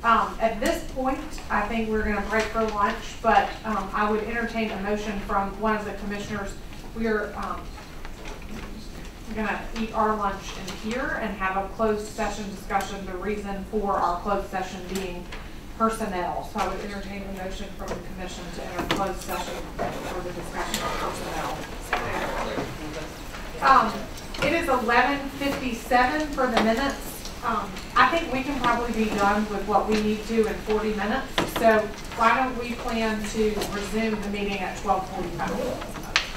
At this point, I think we're going to break for lunch, but I would entertain a motion from one of the commissioners. We're going to eat our lunch in here and have a closed session discussion. The reason for our closed session being personnel. So I would entertain a motion from the commission to enter closed session for the discussion of personnel. It is 11:57 for the minutes. I think we can probably be done with what we need to in 40 minutes. So why don't we plan to resume the meeting at 12:45?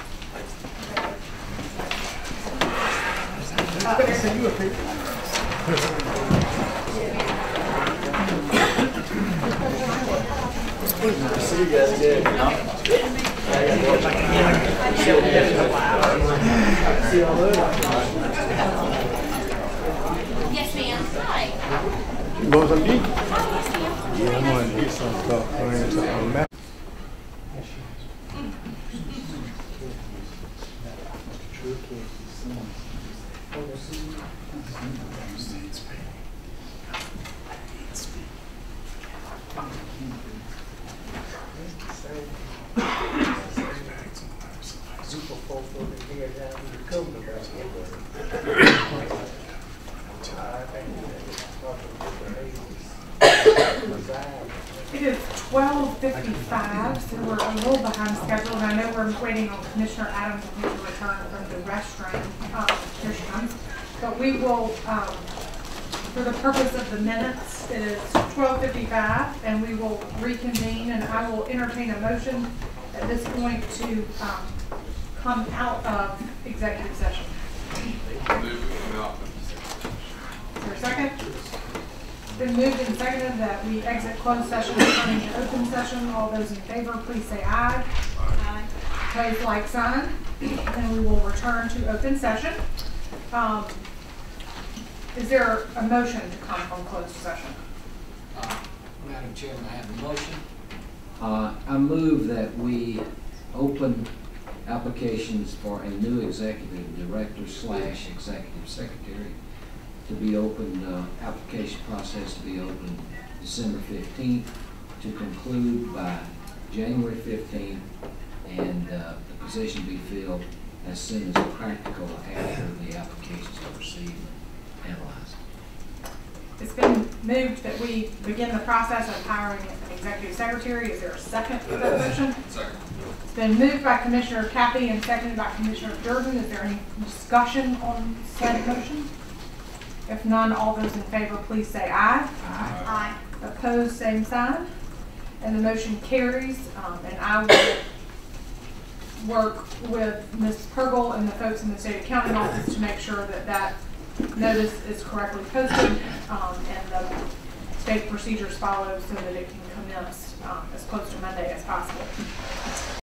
See you guys again. Yes, ma'am. Hi. Mozambique? Yes, ma'am. Yeah, I'm going to get some stuff going to map. It is 12:55, so we're a little behind schedule, and I know we're waiting on Commissioner Adams to return from the restroom. Here she comes. But we will, for the purpose of the minutes, it is 12:55, and we will reconvene, and I will entertain a motion at this point to come out of executive session. Is there a second? Been moved and seconded that we exit closed session and turn into open session. All those in favor, please say aye. Aye. Opposed, like sign. And we will return to open session. Is there a motion to come from closed session? Madam Chairman, I have a motion. I move that we open applications for a new executive director / executive secretary to be open, application process to be open December 15th, to conclude by January 15th, and the position be filled as soon as practical after the applications are received and analyzed. It's been moved that we begin the process of hiring an executive secretary. Is there a second for that motion? Second. It's been moved by Commissioner Cappy and seconded by Commissioner Durden. Is there any discussion on said motion? If none, all those in favor, please say aye. Aye. Aye. Opposed, same sign. And the motion carries. And I will work with Ms. Purgle and the folks in the state accounting office to make sure that that notice is correctly posted and the state procedures followed so that it can commence as close to Monday as possible.